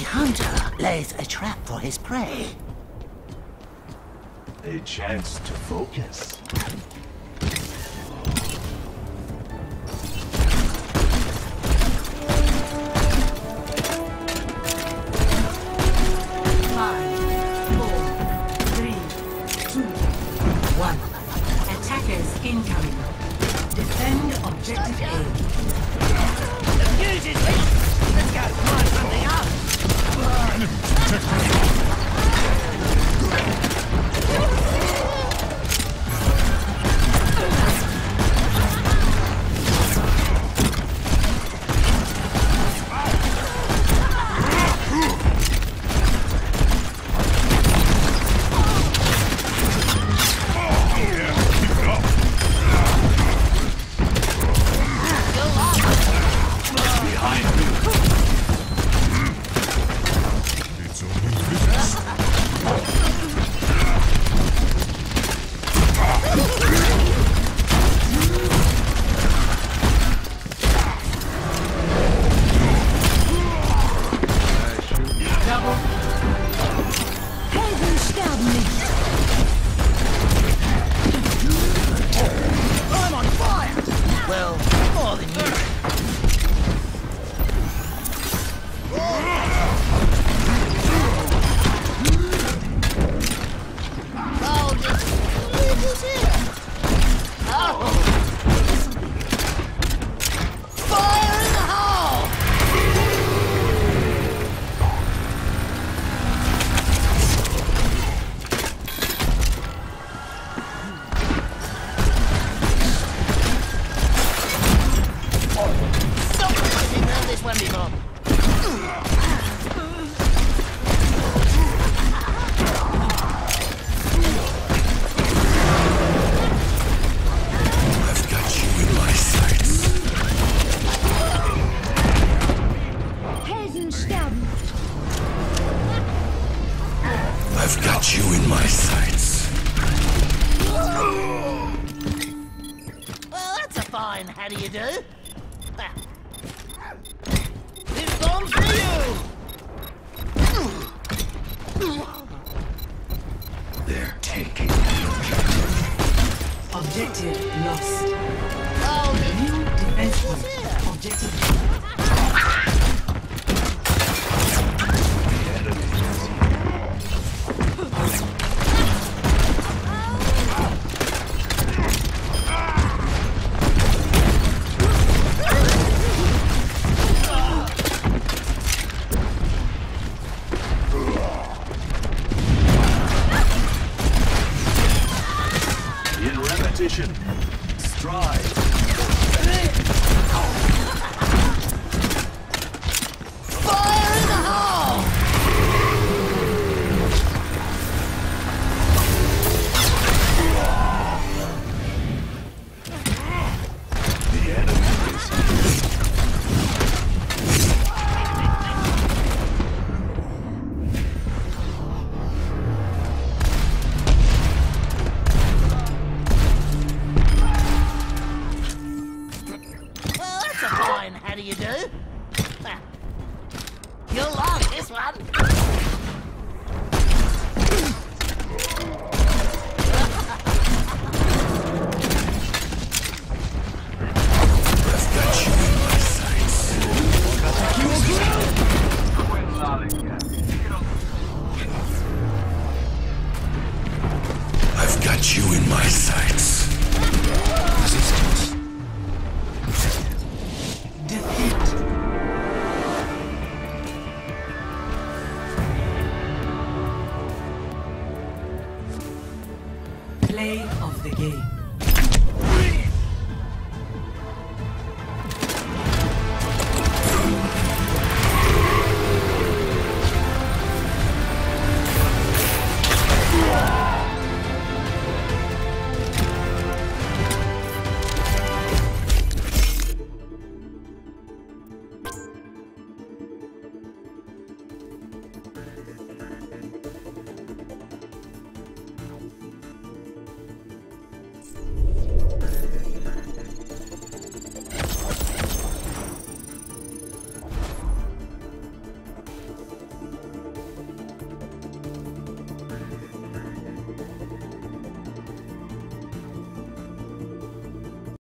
hunter lays a trap for his prey. A chance to focus. Attackers incoming. Defend objective A. The fuse is lit! Let's go find something I've got you in my sights. Well, that's a fine how do you do? This bomb's for you! They're taking Objective lost. Oh, New defense point. Objective. In repetition. Stride. fire in the hole! The enemy is here. Well, that's a fine how do you do? You'll like this one!